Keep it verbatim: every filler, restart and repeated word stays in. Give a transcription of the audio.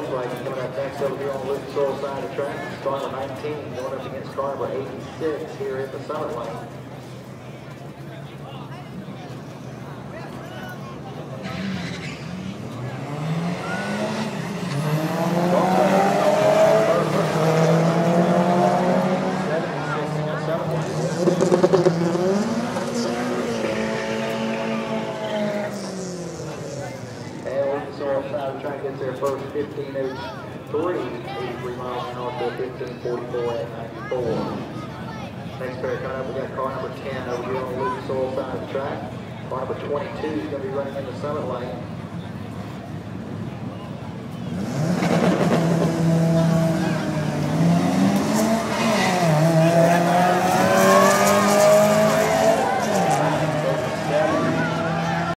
Volkswagen coming up next over here on the Lucas Oil side of the track. Car number nineteen going up against car number eighty-six here at the Summit Lane. Trying to get their first fifteen oh three, eighty-three miles an hour to fifteen forty-four at ninety-four. Next pair coming up, we got car number ten over here on the Lucas Oil side of the track. Car number twenty-two is going to be running in the Summit Lane.